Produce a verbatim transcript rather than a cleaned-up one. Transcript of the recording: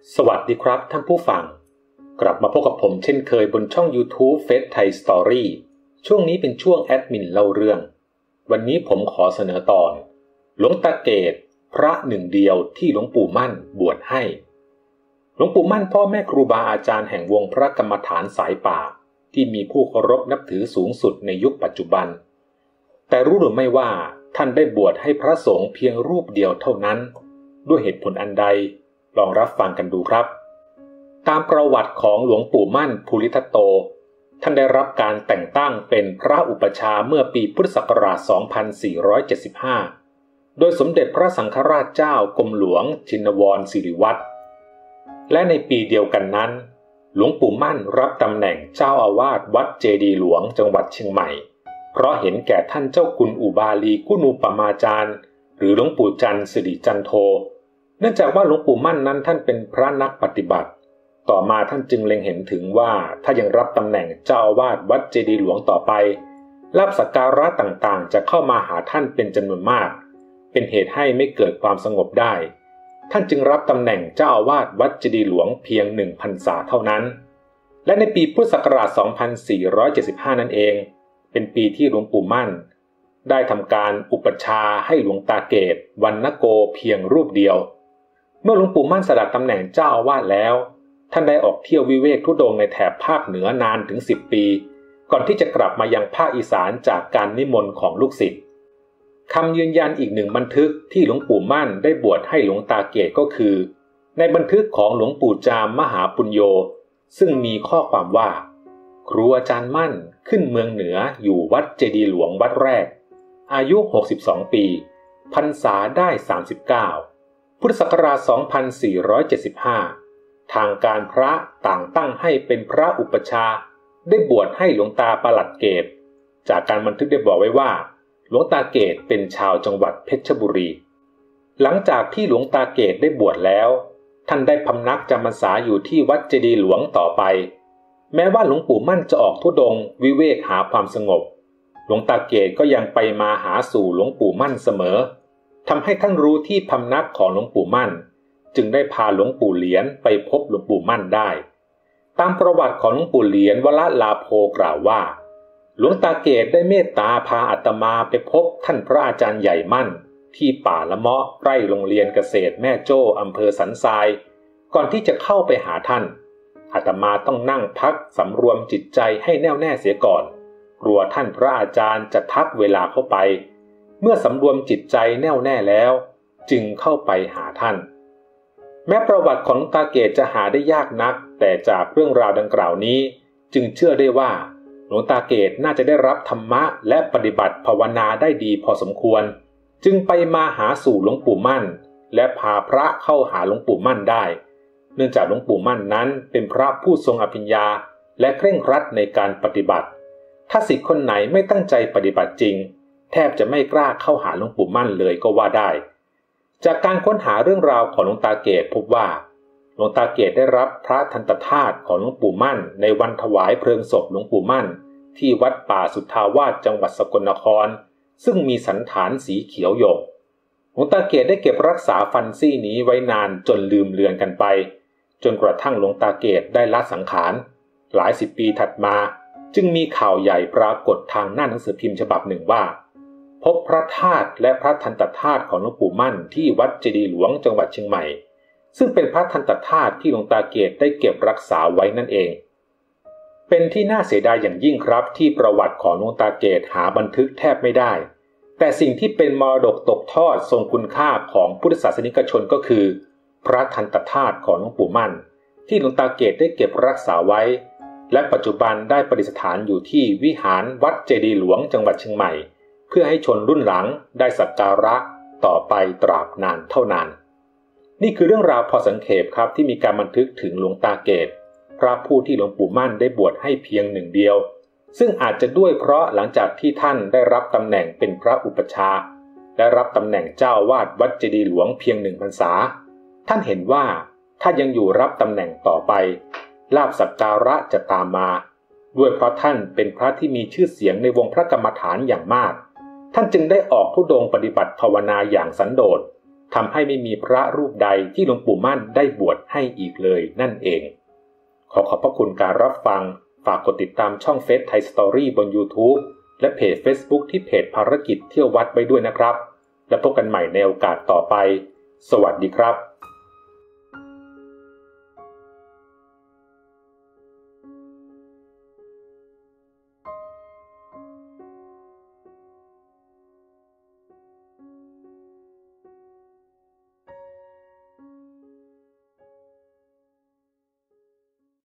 สวัสดีครับท่านผู้ฟังกลับมาพบกับผมเช่นเคยบนช่อง YouTube เฟซไทยสตอรี่ช่วงนี้เป็นช่วงแอดมินเล่าเรื่องวันนี้ผมขอเสนอตอนหลวงตาเกตพระหนึ่งเดียวที่หลวงปู่มั่นบวชให้หลวงปู่มั่นพ่อแม่ครูบาอาจารย์แห่งวงพระกรรมฐานสายป่าที่มีผู้เคารพนับถือสูงสุดในยุคปัจจุบันแต่รู้หรือไม่ว่าท่านได้บวชให้พระสงฆ์เพียงรูปเดียวเท่านั้นด้วยเหตุผลอันใดลองรับฟังกันดูครับตามประวัติของหลวงปู่มั่นภูริทัตโตท่านได้รับการแต่งตั้งเป็นพระอุปัชฌาย์เมื่อปีพุทธศักราช สองพันสี่ร้อยเจ็ดสิบห้า โดยสมเด็จพระสังฆราชเจ้ากรมหลวงชินวรสิริวัฒน์และในปีเดียวกันนั้นหลวงปู่มั่นรับตำแหน่งเจ้าอาวาสวัดเจดีย์หลวงจังหวัดเชียงใหม่เพราะเห็นแก่ท่านเจ้าคุณอุบาลีกุณูปมาจารย์หรือหลวงปู่จันทร์สิริจันโทเนื่องจากว่าหลวงปู่มั่นนั้นท่านเป็นพระนักปฏิบัติต่อมาท่านจึงเล็งเห็นถึงว่าถ้ายังรับตำแหน่งเจ้าอาวาสวัดเจดีย์หลวงต่อไปลาภสักการะต่างๆจะเข้ามาหาท่านเป็นจำนวนมากเป็นเหตุให้ไม่เกิดความสงบได้ท่านจึงรับตำแหน่งเจ้าอาวาสวัดเจดีย์หลวงเพียงหนึ่งพรรษาเท่านั้นและในปีพุทธศักราช สองพันสี่ร้อยเจ็ดสิบห้า นั่นเองเป็นปีที่หลวงปู่มั่นได้ทำการอุปัชฌาย์ให้หลวงตาเกตวรรณโกเพียงรูปเดียวเมื่อหลวงปู่มั่นสละตำแหน่งเจ้าอาวาสแล้วท่านได้ออกเที่ยววิเวกธุดงค์ในแถบภาคเหนือนานถึงสิบปีก่อนที่จะกลับมายังภาคอีสานจากการนิมนต์ของลูกศิษย์คำยืนยันอีกหนึ่งบันทึกที่หลวงปู่มั่นได้บวชให้หลวงตาเกตก็คือในบันทึกของหลวงปู่จามมหาปุญโญซึ่งมีข้อความว่าครูอาจารย์มั่นขึ้นเมืองเหนืออยู่วัดเจดีย์หลวงวัดแรกอายุหกสิบสองปีพรรษาได้สามสิบเก้าพุทธศักราช สองพันสี่ร้อยเจ็ดสิบห้า ทางการพระต่างตั้งให้เป็นพระอุปัชฌาย์ได้บวชให้หลวงตาประหลัดเกตจากการบันทึกได้บอกไว้ว่าหลวงตาเกตเป็นชาวจังหวัดเพชรบุรีหลังจากที่หลวงตาเกตได้บวชแล้วท่านได้พำนักจำพรรษาอยู่ที่วัดเจดีย์หลวงต่อไปแม้ว่าหลวงปู่มั่นจะออกธุดงค์วิเวกหาความสงบหลวงตาเกตก็ยังไปมาหาสู่หลวงปู่มั่นเสมอทำให้ท่านรู้ที่พำนักของหลวงปู่มั่นจึงได้พาหลวงปู่เหรียญไปพบหลวงปู่มั่นได้ตามประวัติของหลวงปู่เหรียญวรลาโภกล่าวว่าหลวงตาเกตได้เมตตาพาอาตมาไปพบท่านพระอาจารย์ใหญ่มั่นที่ป่าละเมาะใกล้โรงเรียนเกษตรแม่โจ้อำเภอสันทรายก่อนที่จะเข้าไปหาท่านอาตมาต้องนั่งพักสำรวมจิตใจให้แน่วแน่เสียก่อนกลัวท่านพระอาจารย์จะทักเวลาเข้าไปเมื่อสำรวมจิตใจแน่วแน่แล้วจึงเข้าไปหาท่านแม้ประวัติของหลวงตาเกตจะหาได้ยากนักแต่จากเรื่องราวดังกล่าวนี้จึงเชื่อได้ว่าหลวงตาเกตน่าจะได้รับธรรมะและปฏิบัติภาวนาได้ดีพอสมควรจึงไปมาหาสู่หลวงปู่มั่นและพาพระเข้าหาหลวงปู่มั่นได้เนื่องจากหลวงปู่มั่นนั้นเป็นพระผู้ทรงอภิญญาและเคร่งครัดในการปฏิบัติถ้าศิษย์คนไหนไม่ตั้งใจปฏิบัติจริงแทบจะไม่กล้าเข้าหาหลวงปู่มั่นเลยก็ว่าได้จากการค้นหาเรื่องราวของหลวงตาเกตพบว่าหลวงตาเกตได้รับพระทันตธาตุของหลวงปู่มั่นในวันถวายเพลิงศพหลวงปู่มั่นที่วัดป่าสุทธาวาสจังหวัดสกลนครซึ่งมีสันฐานสีเขียวหยกหลวงตาเกตได้เก็บรักษาฟันซี่นี้ไว้นานจนลืมเลือนกันไปจนกระทั่งหลวงตาเกตได้ละสังขารหลายสิบปีถัดมาจึงมีข่าวใหญ่ปรากฏทางหน้าหนังสือพิมพ์ฉบับหนึ่งว่าพบพระธาตุและพระทันตธาตุของหลวงปู่มั่นที่วัดเจดีย์หลวงจังหวัดเชียงใหม่ซึ่งเป็นพระทันตธาตุที่หลวงตาเกตได้เก็บรักษาไว้นั่นเองเป็นที่น่าเสียดายอย่างยิ่งครับที่ประวัติของหลวงตาเกตหาบันทึกแทบไม่ได้แต่สิ่งที่เป็นมรดกตกทอดทรงคุณค่าของพุทธศาสนิกชนก็คือพระทันตธาตุของหลวงปู่มั่นที่หลวงตาเกตได้เก็บรักษาไว้และปัจจุบันได้ประดิษฐานอยู่ที่วิหารวัดเจดีย์หลวงจังหวัดเชียงใหม่เพื่อให้ชนรุ่นหลังได้สักการะต่อไปตราบนานเท่านานนี่คือเรื่องราวพอสังเขปครับที่มีการบันทึกถึงหลวงตาเกตพระผู้ที่หลวงปู่มั่นได้บวชให้เพียงหนึ่งเดียวซึ่งอาจจะด้วยเพราะหลังจากที่ท่านได้รับตำแหน่งเป็นพระอุปัชฌาย์และรับตำแหน่งเจ้าวาดวัดเจดีย์หลวงเพียงหนึ่งพรรษาท่านเห็นว่าถ้ายังอยู่รับตำแหน่งต่อไปลาภสักการะจะตามมาด้วยเพราะท่านเป็นพระที่มีชื่อเสียงในวงพระกรรมฐานอย่างมากท่านจึงได้ออกธุดงค์ปฏิบัติภาวนาอย่างสันโดษทำให้ไม่มีพระรูปใดที่หลวงปู่มั่นได้บวชให้อีกเลยนั่นเองขอขอบพระคุณการรับฟังฝากกดติดตามช่องเฟซไทยสตอรี่บน YouTube และเพจ Facebook ที่เพจภารกิจเที่ยววัดไว้ด้วยนะครับแล้วพบกันใหม่ในโอกาสต่อไปสวัสดีครับ